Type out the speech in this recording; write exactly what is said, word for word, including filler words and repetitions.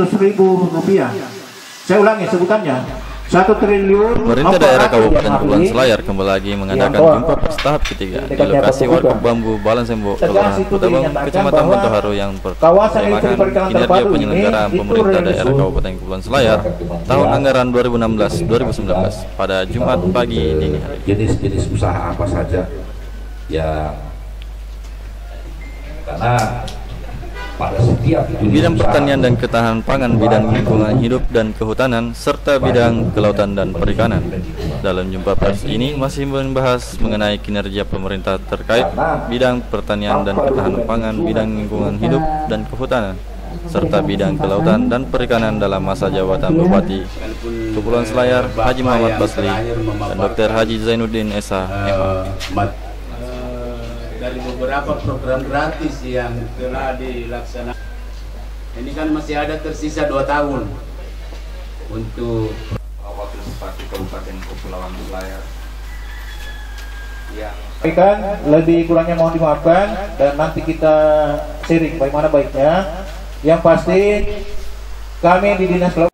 ratus ribu rupiah. Saya ulangi sebutannya, satu triliun. Pemerintah daerah Kabupaten Kepulauan Selayar kembali lagi mengadakan jumpa pers tahap ketiga di lokasi Warkop Bambu Balansembo, Kelurahan Kutabang, Kecamatan Bantuharu yang bertemakan kinerja penyelenggaraan pemerintah daerah Kabupaten Kepulauan Selayar tahun anggaran dua ribu enam belas dua ribu sembilan belas pada Jumat pagi dini hari. Jenis-jenis usaha apa saja ya, karena pada setiap bidang pertanian dan ketahanan pangan, bidang lingkungan hidup dan kehutanan, serta bidang kelautan dan perikanan. Dalam jumpa pers ini masih membahas mengenai kinerja pemerintah terkait bidang pertanian dan ketahanan pangan, bidang lingkungan hidup dan kehutanan, serta bidang kelautan dan perikanan dalam masa jabatan Bupati Kepulauan Selayar Haji Muhammad Basri dan Dokter Haji Zainuddin Esa M A. Dari beberapa program gratis yang telah dilaksanakan, ini kan masih ada tersisa dua tahun untuk Wakil Bupati Kabupaten Kepulauan Selayar yang Kan lebih kurangnya mohon dimaafkan, dan nanti kita sharing bagaimana baiknya. Yang pasti kami di Dinas